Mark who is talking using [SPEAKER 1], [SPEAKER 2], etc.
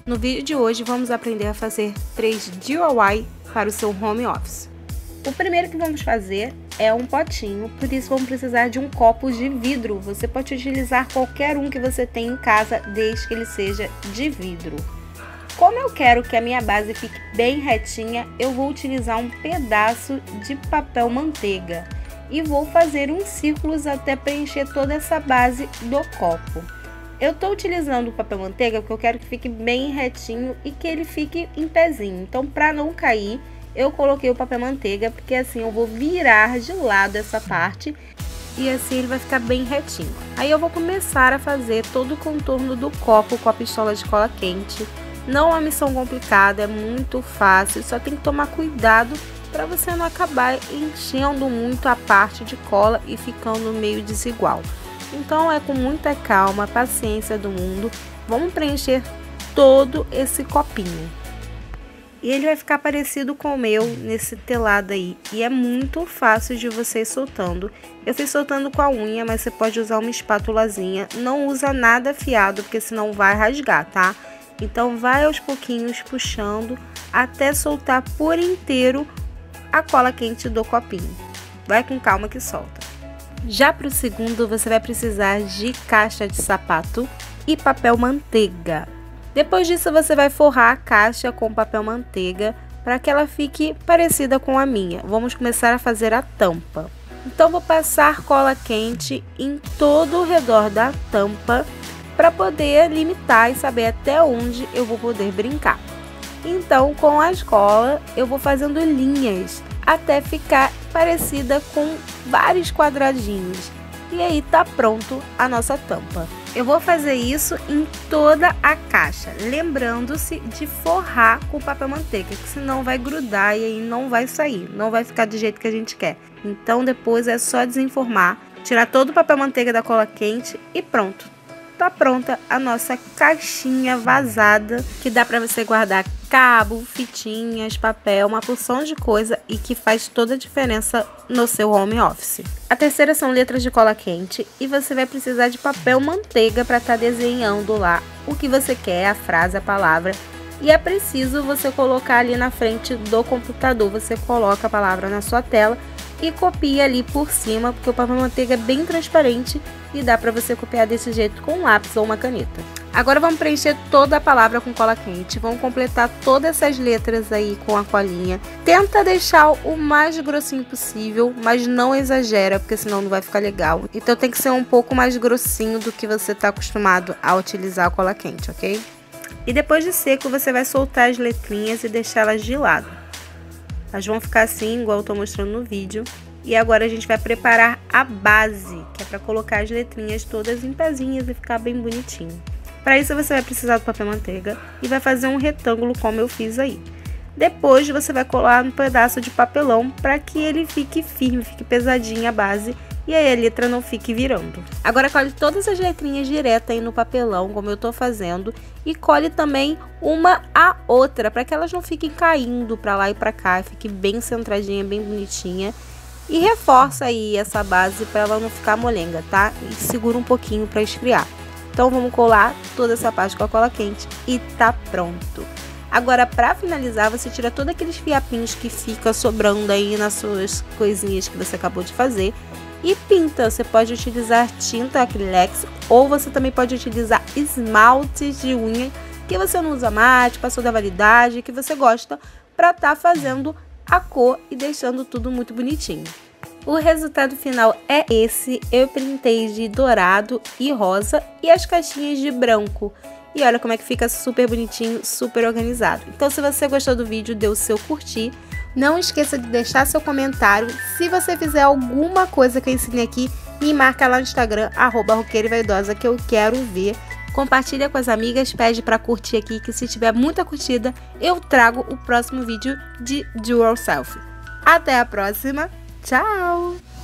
[SPEAKER 1] No vídeo de hoje vamos aprender a fazer 3 DIY para o seu home office. O primeiro que vamos fazer é um potinho, por isso vamos precisar de um copo de vidro. Você pode utilizar qualquer um que você tem em casa, desde que ele seja de vidro. Como eu quero que a minha base fique bem retinha, eu vou utilizar um pedaço de papel manteiga e vou fazer uns círculos até preencher toda essa base do copo. Eu estou utilizando o papel manteiga porque eu quero que fique bem retinho e que ele fique em pezinho. Então, para não cair, eu coloquei o papel manteiga, porque assim eu vou virar de lado essa parte e assim ele vai ficar bem retinho. Aí eu vou começar a fazer todo o contorno do copo com a pistola de cola quente. Não é uma missão complicada, é muito fácil, só tem que tomar cuidado para você não acabar enchendo muito a parte de cola e ficando meio desigual. Então é com muita calma, paciência do mundo, vamos preencher todo esse copinho. E ele vai ficar parecido com o meu nesse telado aí, e é muito fácil de você ir soltando. Eu fui soltando com a unha, mas você pode usar uma espátulazinha, não usa nada afiado, porque senão vai rasgar, tá? Então vai aos pouquinhos puxando até soltar por inteiro a cola quente do copinho. Vai com calma que solta. Já para o segundo você vai precisar de caixa de sapato e papel manteiga. Depois disso você vai forrar a caixa com papel manteiga para que ela fique parecida com a minha. Vamos começar a fazer a tampa. Então vou passar cola quente em todo o redor da tampa para poder limitar e saber até onde eu vou poder brincar. Então, com a cola, eu vou fazendo linhas até ficar parecida com vários quadradinhos. E aí tá pronto a nossa tampa. Eu vou fazer isso em toda a caixa, lembrando-se de forrar com papel manteiga, que senão vai grudar e aí não vai sair, não vai ficar do jeito que a gente quer. Então depois é só desenformar, tirar todo o papel manteiga da cola quente e pronto. Tá pronta a nossa caixinha vazada, que dá para você guardar cabo, fitinhas, papel, uma porção de coisa e que faz toda a diferença no seu home office. A terceira são letras de cola quente e você vai precisar de papel manteiga para estar desenhando lá o que você quer, a frase, a palavra. E é preciso você colocar ali na frente do computador, você coloca a palavra na sua tela e copia ali por cima, porque o papel manteiga é bem transparente e dá para você copiar desse jeito com um lápis ou uma caneta. Agora vamos preencher toda a palavra com cola quente, vamos completar todas essas letras aí com a colinha. Tenta deixar o mais grossinho possível, mas não exagera, porque senão não vai ficar legal. Então tem que ser um pouco mais grossinho do que você está acostumado a utilizar a cola quente, ok? E depois de seco você vai soltar as letrinhas e deixá-las de lado. Elas vão ficar assim, igual eu tô mostrando no vídeo. E agora a gente vai preparar a base, que é para colocar as letrinhas todas em pezinhas e ficar bem bonitinho. Para isso você vai precisar do papel manteiga e vai fazer um retângulo como eu fiz aí. Depois você vai colar um pedaço de papelão para que ele fique firme, fique pesadinha a base e aí a letra não fique virando. Agora cole todas as letrinhas direto aí no papelão, como eu tô fazendo, e cole também uma a outra, para que elas não fiquem caindo para lá e para cá, fique bem centradinha, bem bonitinha. E reforça aí essa base para ela não ficar molenga, tá? E segura um pouquinho para esfriar. Então vamos colar toda essa parte com a cola quente e tá pronto. Agora, para finalizar, você tira todos aqueles fiapinhos que fica sobrando aí nas suas coisinhas que você acabou de fazer e pinta. Você pode utilizar tinta acrylex ou você também pode utilizar esmalte de unha que você não usa mais, passou da validade, que você gosta, para estar fazendo a cor e deixando tudo muito bonitinho. O resultado final é esse. Eu printei de dourado e rosa e as caixinhas de branco. E olha como é que fica super bonitinho, super organizado. Então se você gostou do vídeo, dê o seu curtir. Não esqueça de deixar seu comentário. Se você fizer alguma coisa que eu ensinei aqui, me marca lá no Instagram, @roqueira-e-vaidosa, que eu quero ver. Compartilha com as amigas, pede para curtir aqui, que se tiver muita curtida, eu trago o próximo vídeo de Do It Yourself. Até a próxima, tchau!